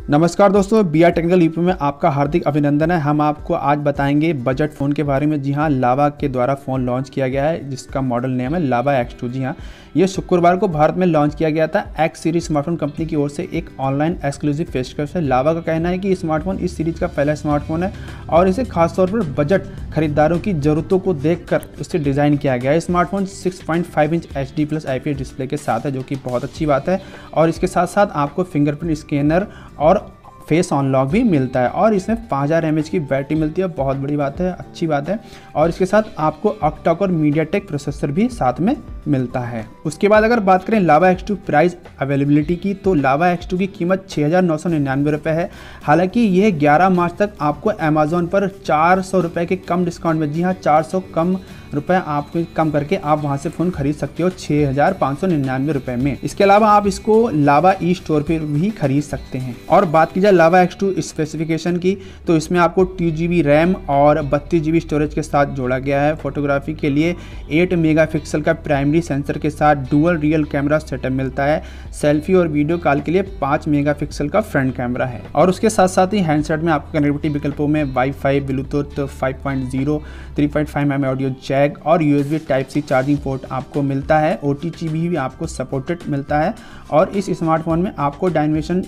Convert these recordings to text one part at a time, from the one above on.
नमस्कार दोस्तों, BR technical UP में आपका हार्दिक अभिनंदन है। हम आपको आज बताएंगे बजट फ़ोन के बारे में। जी हाँ, लावा के द्वारा फ़ोन लॉन्च किया गया है जिसका मॉडल नेम है लावा X2। जी हाँ, ये शुक्रवार को भारत में लॉन्च किया गया था। X सीरीज स्मार्टफोन कंपनी की ओर से एक ऑनलाइन एक्सक्लूसिव पेशकश है। लावा का कहना है कि स्मार्टफोन इस सीरीज़ का पहला स्मार्टफोन है और इसे खासतौर पर बजट खरीदारों की ज़रूरतों को देखकर उससे डिज़ाइन किया गया है। Smartphone 6.5 inch HD+ IPS display के साथ है, जो कि बहुत अच्छी बात है। और इसके साथ साथ आपको फिंगरप्रिंट स्कैनर और फेस अनलॉक भी मिलता है और इसमें 5000 mAh की बैटरी मिलती है। बहुत बड़ी बात है, अच्छी बात है। और इसके साथ आपको ऑक्टा कोर मीडियाटेक प्रोसेसर भी साथ में मिलता है। उसके बाद अगर बात करें लावा X2 प्राइस अवेलेबिलिटी की, तो लावा X2 की कीमत 6,999 रुपये है। हालांकि यह 11 मार्च तक आपको अमेजोन पर 400 रुपये के कम डिस्काउंट में, जी हाँ 400 कम रुपए आप कम करके आप वहां से फ़ोन खरीद सकते हो 6,599 रुपये में। इसके अलावा आप इसको लावा ई स्टोर पर भी खरीद सकते हैं। और बात की जाए लावा X2 स्पेसिफिकेशन की, तो इसमें आपको 2GB रैम और 32GB स्टोरेज के साथ जोड़ा गया है। फोटोग्राफी के लिए 8 मेगापिक्सल का प्राइमरी सेंसर के साथ डुअल रियल कैमरा सेटअप मिलता है। सेल्फी और वीडियो कॉल के लिए 5 मेगापिक्सल का फ्रंट कैमरा है। और उसके साथ साथ ही हैंडसेट में आपको कनेक्टिविटी विकल्पों में WiFi, Bluetooth 5.0, 3.5mm audio jack और USB Type-C चार्जिंग पोर्ट आपको मिलता है। OTG भी आपको सपोर्टेड मिलता है। और इस स्मार्टफोन में आपको डायमेंशन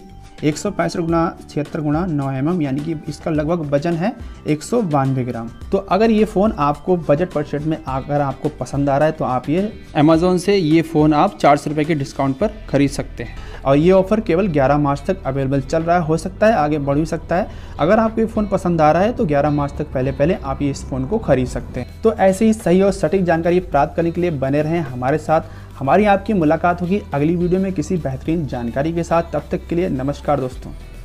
165x76x9 यानी कि इसका लगभग वजन है 192 ग्राम। तो अगर ये फ़ोन आपको बजट बजट में अगर आपको पसंद आ रहा है तो आप ये अमेजोन से ये फ़ोन आप 400 रुपये के डिस्काउंट पर खरीद सकते हैं। और ये ऑफ़र केवल 11 मार्च तक अवेलेबल चल रहा है। हो सकता है आगे बढ़ भी सकता है। अगर आपको ये फ़ोन पसंद आ रहा है तो 11 मार्च तक पहले आप ये इस फ़ोन को खरीद सकते हैं। तो ऐसे ही सही और सटीक जानकारी प्राप्त करने के लिए बने रहें हमारे साथ। हमारी आपकी मुलाकात होगी अगली वीडियो में किसी बेहतरीन जानकारी के साथ। तब तक के लिए नमस्कार दोस्तों।